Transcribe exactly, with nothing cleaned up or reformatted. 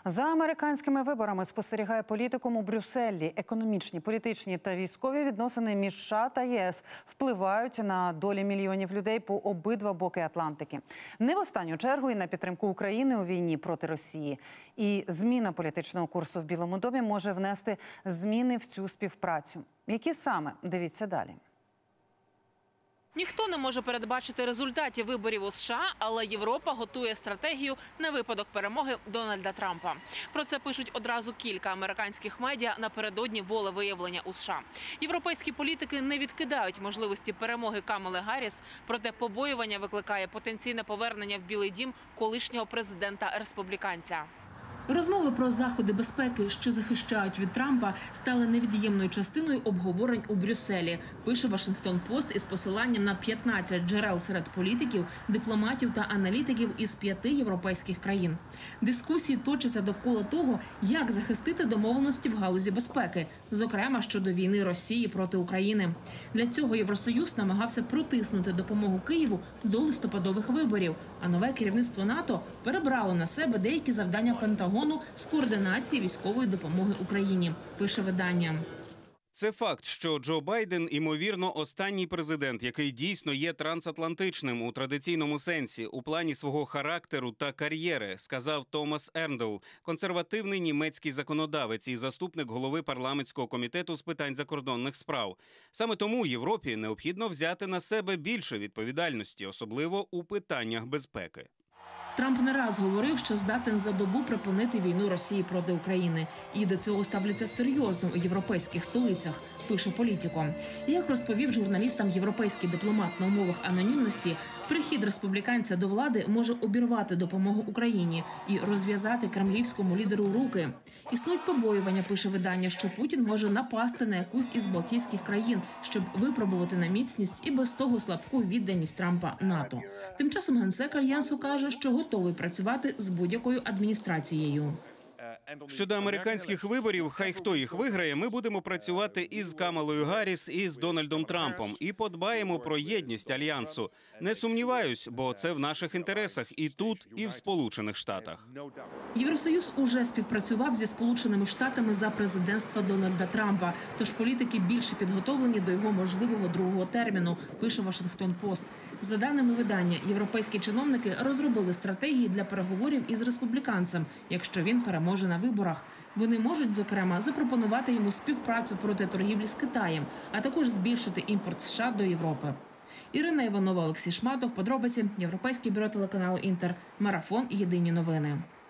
За американськими виборами спостерігає політикум у Брюсселі. Економічні, політичні та військові відносини між США та ЄС впливають на долі мільйонів людей по обидва боки Атлантики. Не в останню чергу і на підтримку України у війні проти Росії. І зміна політичного курсу в Білому домі може внести зміни в цю співпрацю. Які саме? Дивіться далі. Ніхто не може передбачити результатів виборів у США, але Європа готує стратегію на випадок перемоги Дональда Трампа. Про це пишуть одразу кілька американських медіа напередодні волевиявлення у США. Європейські політики не відкидають можливості перемоги Камали Гарріс, проте побоювання викликає потенційне повернення в Білий дім колишнього президента-республіканця. Розмови про заходи безпеки, що захищають від Трампа, стали невід'ємною частиною обговорень у Брюсселі, пише Вашингтон-Пост із посиланням на п'ятнадцять джерел серед політиків, дипломатів та аналітиків із п'яти європейських країн. Дискусії точаться довкола того, як захистити домовленості в галузі безпеки, зокрема щодо війни Росії проти України. Для цього Євросоюз намагався протиснути допомогу Києву до листопадових виборів, а нове керівництво НАТО перебрало на себе деякі завдання Пентагону з координації військової допомоги Україні, пише видання. Це факт, що Джо Байден, імовірно, останній президент, який дійсно є трансатлантичним у традиційному сенсі, у плані свого характеру та кар'єри, сказав Томас Ерндл, консервативний німецький законодавець і заступник голови парламентського комітету з питань закордонних справ. Саме тому Європі необхідно взяти на себе більше відповідальності, особливо у питаннях безпеки. Трамп не раз говорив, що здатен за добу припинити війну Росії проти України. І до цього ставляться серйозно у європейських столицях, пише Політіко. Як розповів журналістам європейський дипломат на умовах анонімності, прихід республіканця до влади може обірвати допомогу Україні і розв'язати кремлівському лідеру руки. Існують побоювання, пише видання, що Путін може напасти на якусь із балтійських країн, щоб випробувати на міцність і без того слабку відданість Трампа НАТО. Тим часом генсек Альянсу каже, що готовий працювати з будь-якою адміністрацією. Щодо американських виборів, хай хто їх виграє, ми будемо працювати із Камалою Гарріс, і з Дональдом Трампом, і подбаємо про єдність Альянсу. Не сумніваюсь, бо це в наших інтересах і тут, і в Сполучених Штатах. Євросоюз уже співпрацював зі Сполученими Штатами за президентства Дональда Трампа, тож політики більше підготовлені до його можливого другого терміну, пише Вашингтон-Пост. За даними видання, європейські чиновники розробили стратегії для переговорів із республіканцем, якщо він переможе на виборах. Вони можуть, зокрема, запропонувати йому співпрацю проти торгівлі з Китаєм, а також збільшити імпорт США до Європи. Ірина Іванова, Олексій Шматов, подробиці, Європейське бюро телеканалу Інтер, Марафон, Єдині новини.